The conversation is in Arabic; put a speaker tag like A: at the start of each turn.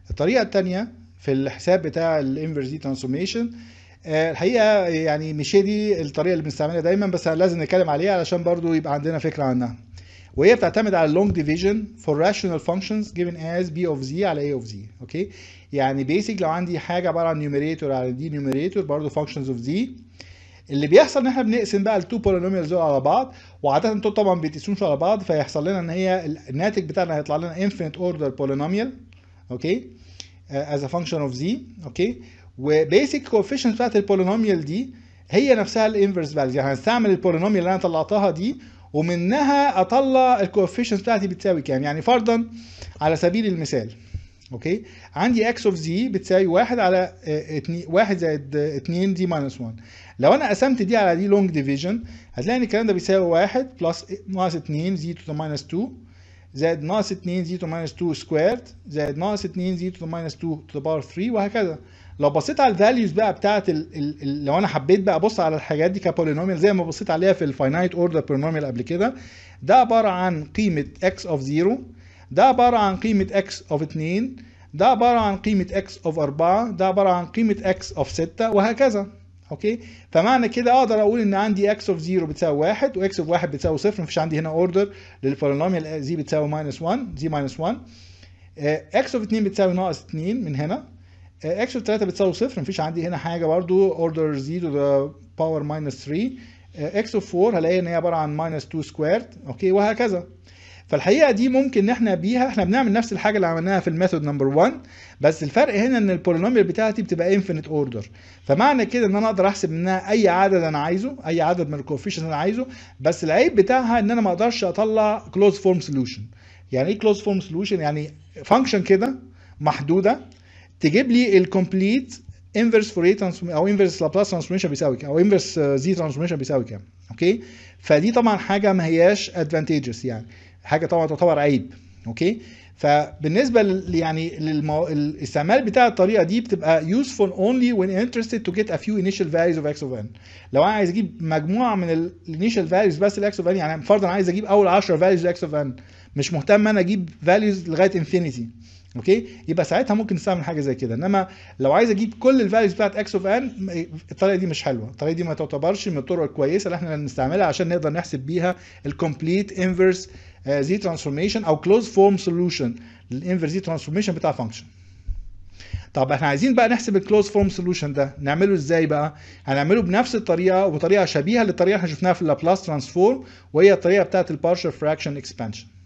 A: الطريقه الثانيه في الحساب بتاع الانفرس دي ترانسفورميشن، الحقيقه يعني مش هي دي الطريقه اللي بنستعملها دايما، بس لازم نتكلم عليها علشان برضو يبقى عندنا فكره عنها. وهي بتعتمد على long division for rational functions given as b of z على a of z. اوكي، يعني بيسك لو عندي حاجه عباره عن numerator على d numerator برضو functions of z، اللي بيحصل ان احنا بنقسم بقى التو بولينوميالز دول على بعض، وعاده دول طبعا بيتقسموش على بعض، فيحصل لنا ان هي الناتج بتاعنا هيطلع لنا infinite order polynomial. اوكي، as a function of z. اوكي، وبيسك coefficients بتاعت البولينوميال دي هي نفسها الانفرس فاليوز، يعني هنستعمل البولينوميال اللي انا طلعتها دي ومنها اطلع الكوفيشنت بتاعتي بتساوي كام. يعني فرضا على سبيل المثال، اوكي، عندي x of z بتساوي 1 على 1 زائد 2 دي ماينس 1. لو انا قسمت دي على دي لونج ديفيجن هتلاقي ان الكلام ده بيساوي 1 بلس ناقص 2 زي تو ذا ماينس 2 زائد ناقص 2 زي تو ماينس 2 سكويرد زائد ناقص 2 زي تو ماينس 2 تو ذا باور 3 وهكذا. لو بصيت على الفاليوز بقى بتاعت لو انا حبيت بقى ابص على الحاجات دي كبولينوميال زي ما بصيت عليها في الفاينايت اوردر بولينوميال قبل كده، ده عباره عن قيمه x of 0، ده عباره عن قيمه x of 2، ده عباره عن قيمه x of 4، ده عباره عن قيمه x of 6 وهكذا. اوكي، فمعنى كده اقدر اقول ان عندي x of 0 بتساوي 1 و x of 1 بتساوي 0، مفيش عندي هنا اوردر للبولينوميال z بتساوي minus 1 z minus 1. x of 2 بتساوي ناقص 2 من هنا. x of 3 بتساوي 0، مفيش عندي هنا حاجه برضو اوردر z to the power minus 3. x of 4 هلاقي ان هي عباره عن minus 2 سكويرد. اوكي، وهكذا. فالحقيقه دي ممكن ان احنا بيها احنا بنعمل نفس الحاجه اللي عملناها في الميثود نمبر 1، بس الفرق هنا ان البولينوميال بتاعتي بتبقى انفينيت اوردر، فمعنى كده ان انا اقدر احسب منها اي عدد انا عايزه، اي عدد من الكوفيشنت انا عايزه، بس العيب بتاعها ان انا ما اقدرش اطلع كلوز فورم سوليوشن. يعني ايه كلوز فورم سوليوشن؟ يعني فانكشن كده محدوده تجيب لي الكومبليت انفرس فوريه ترانسفورميشن او انفرس لابلاس ترانسفورميشن بيساوي كام، او انفرس زي ترانسفورميشن بيساوي كام. اوكي، فدي طبعا حاجه ما هياش ادفانتجس، يعني حاجه طبعا تعتبر عيب. اوكي، فبالنسبه يعني الاستعمال بتاع الطريقه دي بتبقى useful only when interested to get a few initial values of x of n. لو انا عايز اجيب مجموعه من الانيشال values بس ل x of n، يعني فرضا عايز اجيب اول 10 values ل x of n، مش مهتم انا اجيب values لغايه انفينيتي. اوكي، يبقى ساعتها ممكن نستعمل حاجه زي كده. انما لو عايز اجيب كل الفاليوز بتاعت اكس اوف ان، الطريقه دي مش حلوه، الطريقه دي ما تعتبرش من الطرق الكويسه اللي احنا نستعملها عشان نقدر نحسب بيها الكومبليت انفرس زي ترانسفورميشن او كلوز فورم سوليوشن للانفرس زي ترانسفورميشن بتاع فانكشن. طب احنا عايزين بقى نحسب الكلوز فورم سوليوشن ده، نعمله ازاي بقى؟ هنعمله بنفس الطريقه وبطريقه شبيهه للطريقه اللي احنا شفناها في اللابلاس ترانسفورم، وهي الطريقه بتاعت البارشال فراكشن اكسبانشن.